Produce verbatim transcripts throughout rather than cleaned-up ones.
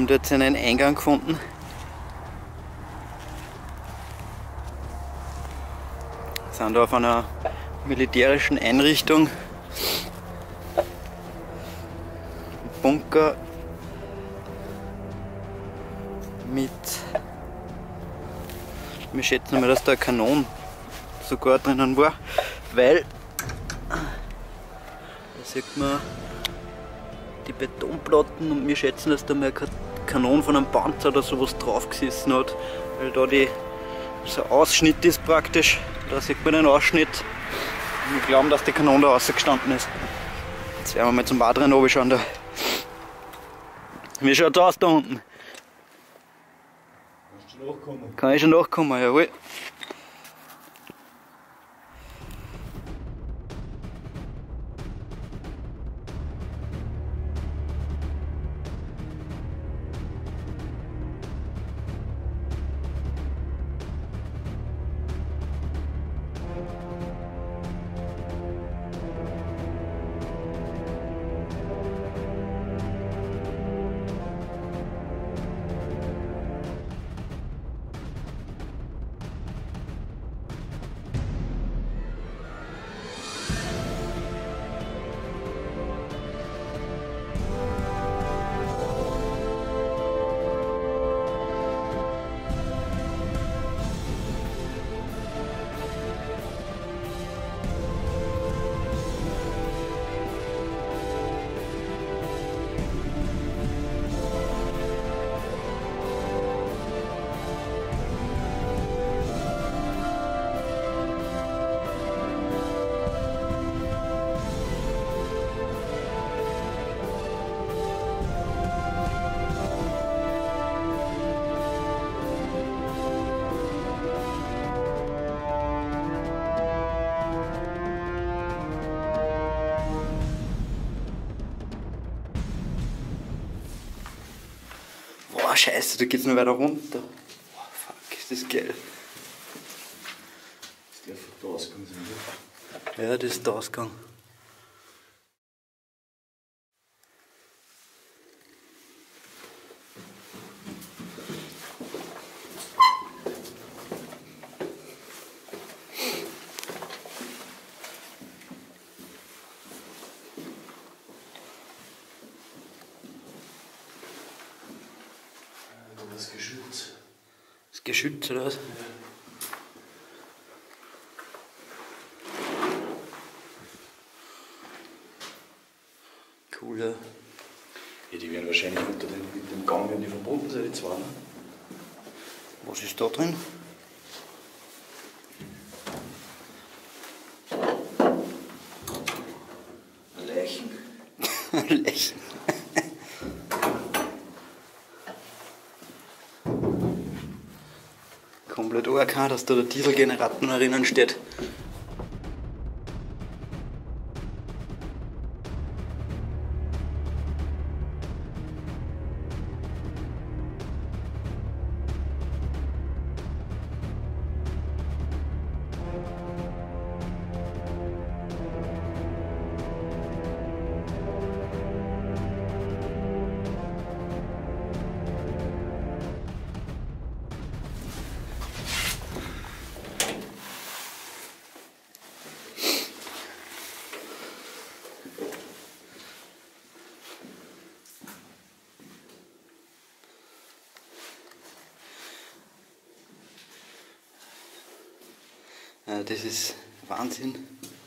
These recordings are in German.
haben dort einen Eingang gefunden. Wir sind da auf einer militärischen Einrichtung. Bunker mit, wir schätzen mal, dass da eine Kanone sogar drinnen war, weil da sieht man die Betonplatten und wir schätzen, dass da mal eine Kanone von einem Panzer oder sowas drauf gesessen hat, weil da die, so ein Ausschnitt ist praktisch, da sieht man den Ausschnitt und wir glauben, dass die Kanone da rausgestanden ist. Jetzt werden wir mal zum Bad rein runterschauen da. Wie schaut's aus da unten? Kannst du nachkommen? Kann ich schon nachkommen, jawohl. Boah, scheiße, da geht's noch weiter runter. Boah, fuck, ist das geil. Das darf der Ausgang sein, oder? Ja, das ist der Ausgang. Das Geschütz. Das Geschütz oder was? Cool, ja. Ja, die werden wahrscheinlich unter dem, mit dem Gang werden die verbunden sein, die zwei. Ne? Was ist da drin? Leichen. Leichen. Komplett anerkannt, dass da der Dieselgenerator noch drinnen steht. Ja, das ist Wahnsinn.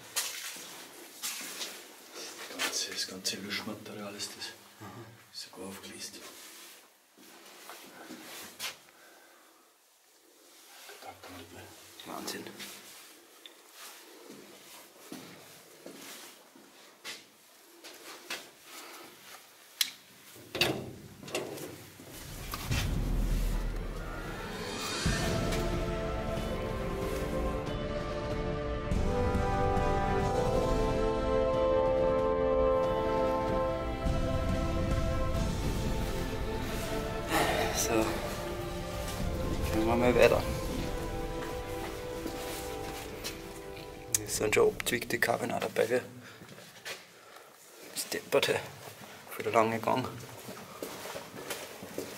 Das ganze, das ganze Löschmaterial ist das. Aha. Sogar aufgelistet. Wahnsinn. So, gehen wir mal weiter. Es sind schon abzwickte Kabeln auch dabei, gell? Das depperte, für der lange Gang.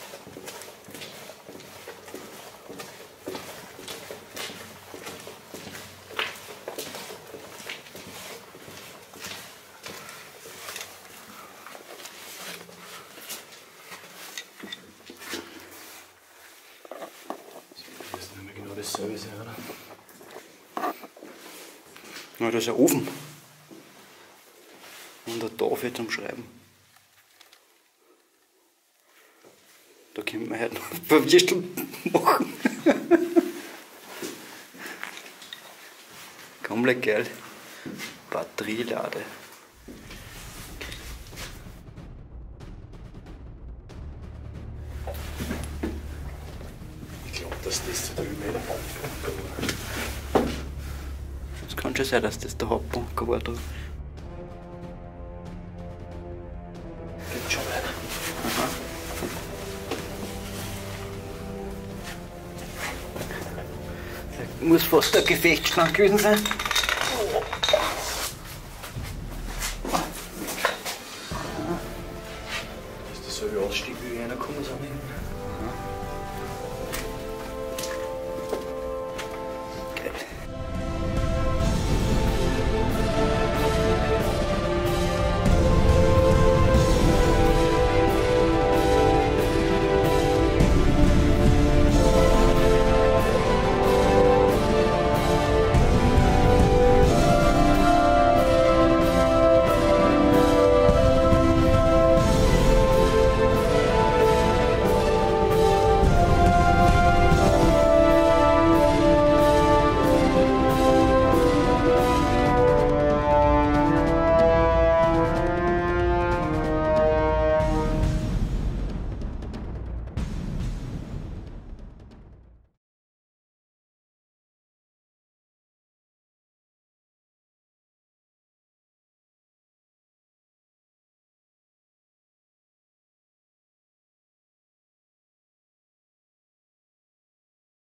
dasselbe sein, oder? Ja, das ist ein Ofen. Und eine Tafel zum Schreiben. Da können wir heute noch ein paar Würstel machen. Komplett geil. Batterielade. Ich glaube, dass das da drüben der Hauptbunker war. Es kann schon sein, dass das der Hauptbunker war da. Geht schon weiter. Aha. Das muss fast ein Gefechtsstand gewesen sein.